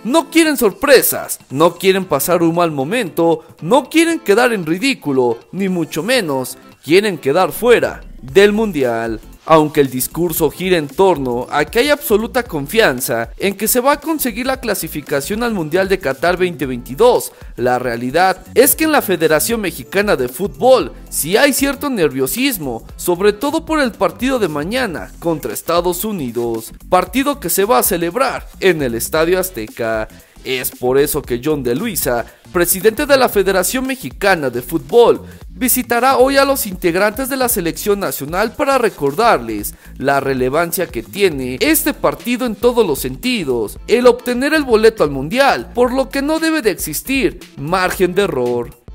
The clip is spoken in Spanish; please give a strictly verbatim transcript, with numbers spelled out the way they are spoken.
No quieren sorpresas, no quieren pasar un mal momento, no quieren quedar en ridículo, ni mucho menos quieren quedar fuera del mundial. Aunque el discurso gira en torno a que hay absoluta confianza en que se va a conseguir la clasificación al Mundial de Qatar veinte veintidós, la realidad es que en la Federación Mexicana de Fútbol sí hay cierto nerviosismo, sobre todo por el partido de mañana contra Estados Unidos, partido que se va a celebrar en el Estadio Azteca. Es por eso que John de Luisa, presidente de la Federación Mexicana de Fútbol, visitará hoy a los integrantes de la selección nacional para recordarles la relevancia que tiene este partido en todos los sentidos, el obtener el boleto al mundial, por lo que no debe de existir margen de error.